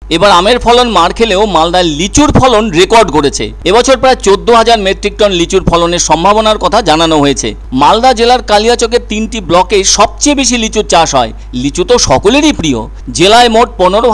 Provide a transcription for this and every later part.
এবার আমের ফলন মার খেলেও মালদার লিচুর ফলন রেকর্ড করেছে। এবছর প্রায় 14,000 মেট্রিক টন লিচুর ফলনের সম্ভাবনার কথা জানানো হয়েছে। মালদা জেলার কালিয়াচকের 3টি ব্লকে সবচেয়ে বেশি লিচুর চাষ হয়। লিচু তো সকলেরই প্রিয়। জেলায় মোট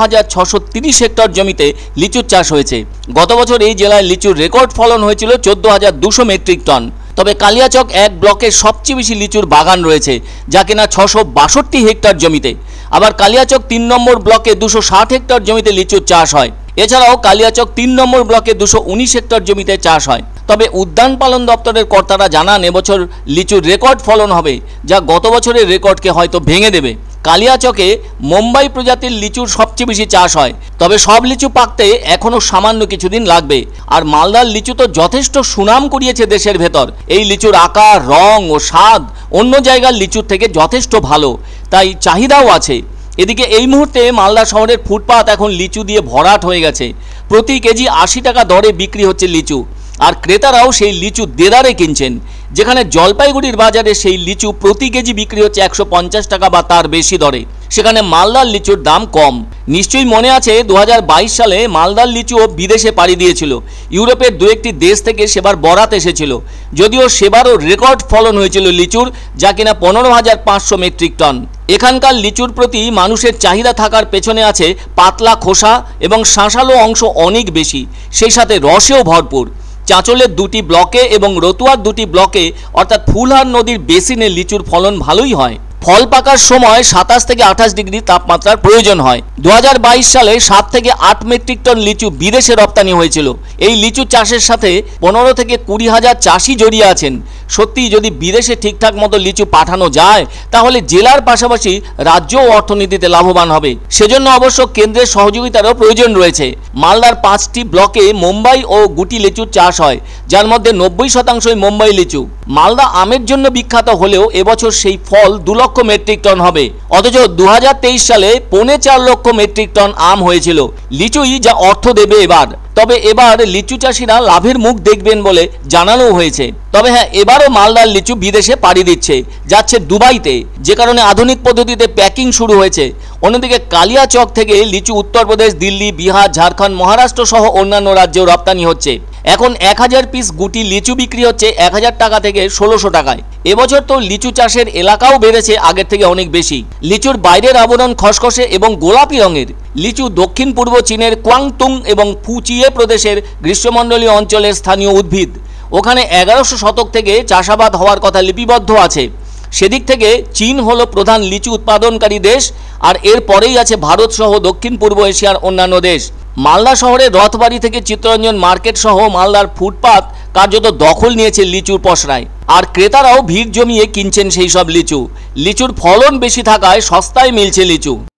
15,630 হেক্টর জমিতে লিচুর চাষ হয়েছে। গত বছর এই জেলায় লিচুর রেকর্ড ফলন হয়েছিল 14,200 মেট্রিক টন। তবে কালিয়াচক 1 ব্লকে সবচেয়ে বেশি লিচুর বাগান রয়েছে, যা কিনা 662 হেক্টর জমিতে। আবার কালিয়াচক 3 নম্বর ব্লকে 260 হেক্টর জমিতে লিচুর চাষ হয়। এছাড়াও কালিয়াচক 3 নম্বর ব্লকে 219 হেক্টর জমিতে চাষ হয়। তবে উদ্যান পালন দপ্তরের কর্তারা জানান এবছর লিচুর রেকর্ড ফলন হবে, যা গত বছরের রেকর্ডকে হয়তো ভেঙে দেবে। কালিয়াচকে মুম্বাই প্রজাতির লিচুর সবচেয়ে বেশি চাষ হয়। তবে সব লিচু পাকতে এখনও সামান্য কিছুদিন লাগবে। আর মালদার লিচু তো যথেষ্ট সুনাম কুড়িয়েছে দেশের ভেতর। এই লিচুর আকার, রং ও স্বাদ অন্য জায়গার লিচুর থেকে যথেষ্ট ভালো, তাই চাহিদাও আছে। এদিকে এই মুহূর্তে মালদা শহরের ফুটপাত এখন লিচু দিয়ে ভরাট হয়ে গেছে। প্রতি কেজি 80 টাকা দরে বিক্রি হচ্ছে লিচু, আর ক্রেতারাও সেই লিচু দেদারে কিনছেন। যেখানে জলপাইগুড়ির বাজারে সেই লিচু প্রতি কেজি বিক্রি হচ্ছে 150 টাকা বা তার বেশি দরে, সেখানে মালদার লিচুর দাম কম। নিশ্চয়ই মনে আছে 2022 সালে মালদার লিচুও বিদেশে পাড়ি দিয়েছিল। ইউরোপের 2-1টি দেশ থেকে সেবার বরাত এসেছিল। যদিও সেবারও রেকর্ড ফলন হয়েছিল লিচুর, যা কিনা 15,500 মেট্রিক টন। এখানকার লিচুর প্রতি মানুষের চাহিদা থাকার পেছনে আছে পাতলা খোসা এবং শাঁসালো অংশ অনেক বেশি, সেই সাথে রসেও ভরপুর। চাঁচলের 2টি ব্লকে এবং রতুয়ার 2টি ব্লকে অর্থাৎ ফুলহার নদীর বেসিনে লিচুর ফলন ভালোই হয়। ফল পাকার সময় 27 থেকে 28 ডিগ্রি তাপমাত্রার প্রয়োজন হয়। 2022 সালে 7 থেকে 8 মেট্রিক টন লিচু বিদেশে রপ্তানি হয়েছিল। এই লিচু চাষের সাথে 15 থেকে 20 হাজার চাষি জড়িয়ে আছেন। সত্যি যদি বিদেশে ঠিকঠাক মতো লিচু পাঠানো যায়, তাহলে জেলার পাশাপাশি রাজ্য ও অর্থনীতিতে লাভবান হবে। সেজন্য অবশ্য কেন্দ্রের সহযোগিতারও প্রয়োজন রয়েছে। মালদার 5টি ব্লকে মুম্বাই ও গুটি লিচুর চাষ হয়, যার মধ্যে 90% মুম্বাই লিচু। মালদা আমের জন্য বিখ্যাত হলেও এবছর সেই ফল 2 লক্ষ মেট্রিক টন হবে। অথচ 2023 সালে 4.5 লক্ষ মেট্রিক টন আম হয়েছিল। লিচুই যা অর্থ দেবে এবার। তবে এবার লিচু চাষিরা লাভের মুখ দেখবেন বলে জানানো হয়েছে। তবে হ্যাঁ, এবারও মালদার লিচু বিদেশে পাড়ি দিচ্ছে, যাচ্ছে দুবাইতে, যে কারণে আধুনিক পদ্ধতিতে প্যাকিং শুরু হয়েছে। অন্যদিকে কালিয়াচক থেকে লিচু উত্তরপ্রদেশ, দিল্লি, বিহার, ঝাড়খণ্ড, মহারাষ্ট্র সহ অন্যান্য রাজ্যেও রপ্তানি হচ্ছে। এখন 1000 পিস গুটি লিচু বিক্রি হচ্ছে 1000 টাকা থেকে 1600 টাকায়। এবছর তো লিচু চাষের এলাকাও বেড়েছে আগের থেকে অনেক বেশি। লিচুর বাইরের আবরণ খসখসে এবং গোলাপি রঙের। লিচু দক্ষিণ পূর্ব চীনের কোয়াংতুং এবং ফুচিয়ে প্রদেশের গ্রীষ্মমণ্ডলীয় অঞ্চলের স্থানীয় উদ্ভিদ। ওখানে 1100 শতক থেকে চাষাবাদ হওয়ার কথা লিপিবদ্ধ আছে। সেদিক থেকে চীন হলো প্রধান লিচু উৎপাদনকারী দেশ, আর এর পরেই আছে ভারত সহ দক্ষিণ পূর্ব এশিয়ার অন্যান্য দেশ। মালদা শহরের রথবাড়ি থেকে চিত্তরঞ্জন মার্কেট সহ মালদার ফুটপাত কার্যত দখল নিয়েছে লিচুর পসরায়, আর ক্রেতারাও ভিড় জমিয়ে কিনছেন সেই সব লিচু। লিচুর ফলন বেশি থাকায় সস্তায় মিলছে লিচু।